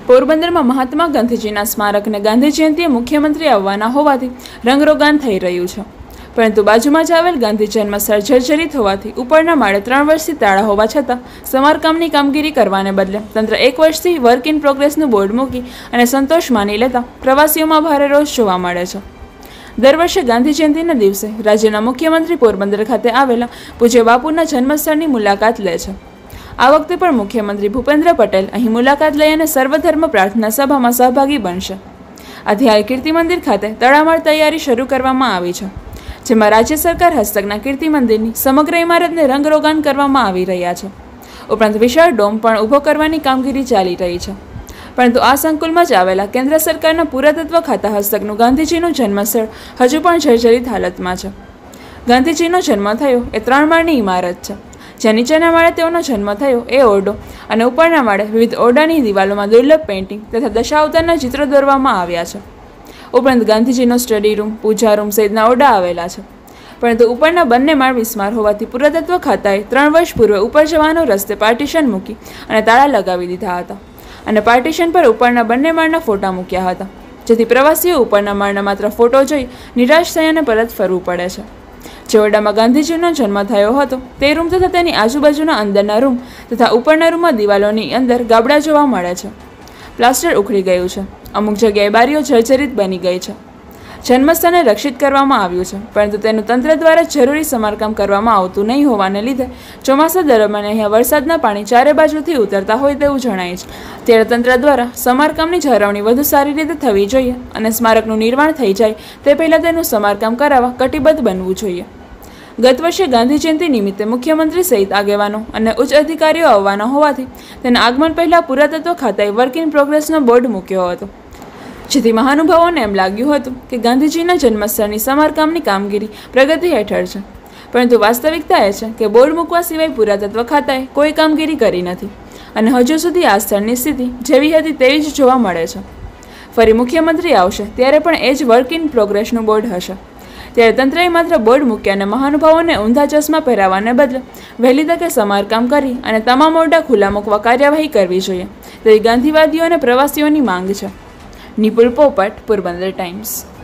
પોરબંદરમાં મહાત્મા ગાંધીજીના સ્મારકને ગાંધી જયંતિએ મુખ્યમંત્રી આવવાના હોવાથી રંગરોગાન થઈ રહ્યું છે, પરંતુ બાજુમાં જ આવેલ ગાંધી જન્મસ્થળ જર્જરિત હોવાથી ઉપરના માળે 3 વર્ષથી તાળા હોવા છતાં સમારકામની કામગીરી કરવાને બદલે તંત્ર 1 વર્ષથી વર્ક ઇન પ્રોગ્રેસનું બોર્ડ મૂકી અને સંતોષ માની લેતા પ્રવાસીઓમાં ભારે રોષ જોવા મળે છે। દર વર્ષે ગાંધી જયંતિના દિવસે રાજ્યના મુખ્યમંત્રી પોરબંદર ખાતે આવેલા પૂજ્ય બાપુના જન્મસ્થળની મુલાકાત લે છે। આ વખતે પણ મુખ્યમંત્રી ભૂપેન્દ્ર પટેલ અહીં મુલાકાત લઈ અને સર્વધર્મ પ્રાર્થના સભામાં સહભાગી બનશે। આથી હાલ કીર્તિ મંદિર ખાતે તડામાર તૈયારી શરૂ કરવામાં આવી છે, જેમાં રાજ્ય સરકાર હસ્તકના કીર્તિ મંદિરની સમગ્ર ઇમારતને રંગરોગાન કરવામાં આવી રહ્યા છે। ઉપરાંત વિશાળ ડોમ પણ ઊભો કરવાની કામગીરી ચાલી રહી છે, પરંતુ આ સંકુલમાં જ આવેલા કેન્દ્ર સરકારના પુરાતત્વ ખાતા હસ્તકનું ગાંધીજીનું જન્મસ્થળ હજુ પણ જર્જરિત હાલતમાં છે। ગાંધીજીનો જન્મ થયો એ 3 માળની ઇમારત છે, જ્યાં નીચેના માળે તેઓનો જન્મ થયો એ ઓરડો અને ઉપરના માળે વિવિધ ઓરડાની દિવાલોમાં દુર્લભ પેઇન્ટિંગ તથા દશાવતારના ચિત્રો દોરવામાં આવ્યા છે। ઉપરાંત ગાંધીજીનો સ્ટડી રૂમ, પૂજા રૂમ સહિતના ઓરડા આવેલા છે, પરંતુ ઉપરના બંને માળ બિસ્માર હોવાથી પુરાતત્વ ખાતાએ 3 વર્ષ પૂર્વે ઉપર જવાનો રસ્તે પાર્ટીશન મૂકી અને તાળા લગાવી દીધા હતા અને પાર્ટીશન પર ઉપરના બંને માળના ફોટા મૂક્યા હતા, જેથી પ્રવાસીઓ ઉપરના માળના માત્ર ફોટો જોઈ નિરાશ થઈ અને પરત ફરવું પડે છે। જે ઓરડામાં ગાંધીજીનો જન્મ થયો હતો તે રૂમ તથા તેની આજુબાજુના અંદરના રૂમ તથા ઉપરના રૂમમાં દિવાલોની અંદર ગાબડા જોવા મળે છે। પ્લાસ્ટર ઉખડી ગયું છે, અમુક જગ્યાએ બારીઓ જર્જરિત બની ગઈ છે। જન્મસ્થળને રક્ષિત કરવામાં આવ્યું છે, પરંતુ તેનું તંત્ર દ્વારા જરૂરી સમારકામ કરવામાં આવતું નહીં હોવાને લીધે ચોમાસા દરમિયાન અહીંયા વરસાદના પાણી ચારે બાજુથી ઉતરતા હોય તેવું જણાય છે। ત્યારે તંત્ર દ્વારા સમારકામની જાળવણી વધુ સારી રીતે થવી જોઈએ અને સ્મારકનું નિર્માણ થઈ જાય તે પહેલાં તેનું સમારકામ કરાવવા કટિબદ્ધ બનવું જોઈએ। ગત વર્ષે ગાંધી જયંતિ નિમિત્તે મુખ્યમંત્રી સહિત આગેવાનો અને ઉચ્ચ અધિકારીઓ આવવાના હોવાથી તેના આગમન પહેલા પુરાતત્વ ખાતાએ વર્ક ઇન પ્રોગ્રેસનો બોર્ડ મૂક્યો હતો, જેથી મહાનુભાવોને એમ લાગ્યું હતું કે ગાંધીજીના જન્મસ્થળની સમારકામની કામગીરી પ્રગતિ હેઠળ છે, પરંતુ વાસ્તવિકતા એ છે કે બોર્ડ મૂકવા સિવાય પુરાતત્વ ખાતાએ કોઈ કામગીરી કરી નથી અને હજુ સુધી આ સ્થળની સ્થિતિ જેવી હતી તેવી જ જોવા મળે છે। ફરી મુખ્યમંત્રી આવશે ત્યારે પણ એ જ વર્ક ઇન પ્રોગ્રેસનું બોર્ડ હશે। ત્યારે તંત્રએ માત્ર બોર્ડ મૂક્યા અને મહાનુભાવોને ઊંધા ચશ્મા પહેરાવવાને બદલે વહેલી તકે સમારકામ કરી અને તમામ ઓરડા ખુલ્લા મૂકવા કાર્યવાહી કરવી જોઈએ તેવી ગાંધીવાદીઓ અને પ્રવાસીઓની માંગ છે। નિપુલ પોપટ, પોરબંદર ટાઈમ્સ।